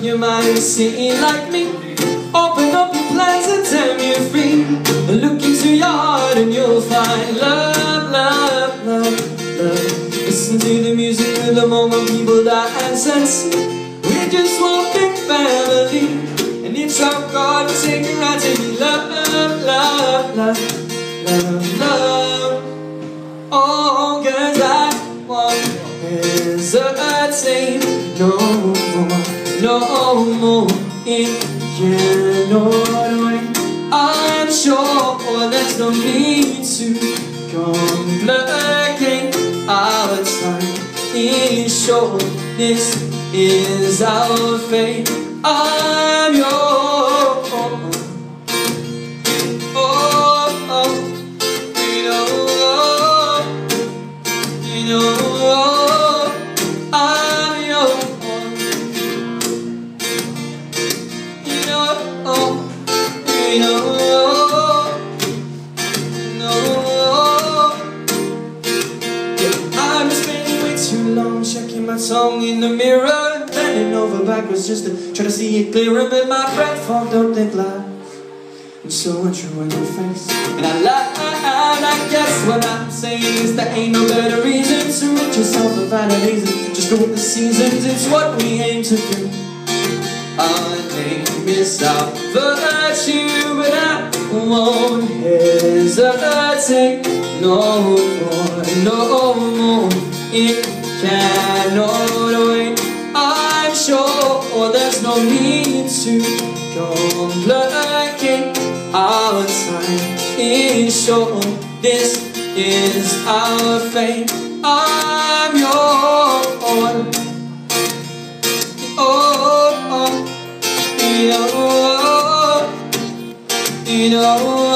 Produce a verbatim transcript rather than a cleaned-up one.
your mind and see it like me. Open up your plans and tell me you're free. Look into your heart and you'll find love, love, love, love. Listen to the music of the moment people dance and sing. We're just one big family, and it's our God to take it right to be love, love, love, love, love. Oh, cause I won't hesitate no more, no more. It cannot wait. I'm sure there's no need to complicate our time. Is sure this is our fate. I'm yours. Oh, oh, you know, you know, I'm yours. You know, you know, no. I've been spending way too long checking my tongue in the mirror, bending over backwards just to try to see it clearer, but my breath fogged up the glass. I'm so untrue on your face, and I lied. I guess what I'm saying is there ain't no better reason to rid yourself of validation. Just go with the seasons, it's what we aim to do. Our name is our virtue, but I won't hesitate no more, no more. It cannot wait. I'm sure there's no need to complicate our time. Is sure this is our fate. I'm yours. Oh, oh, you know, you know.